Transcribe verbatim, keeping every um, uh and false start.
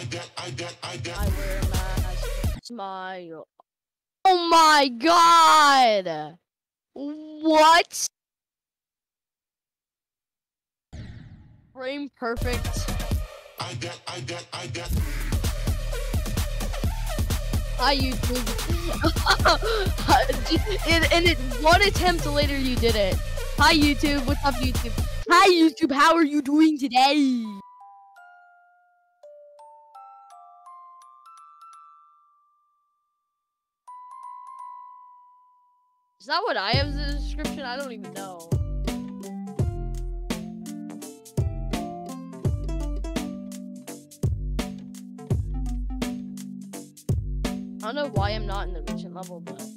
I wear a mask. Smile. Oh my god! What? Frame perfect. I got, I got, I got. Hi YouTube. and, and it one attempt later you did it. Hi YouTube. What's up YouTube? Hi YouTube. How are you doing today? Is that what I have as a description? I don't even know. I don't know why I'm not in the recent level, but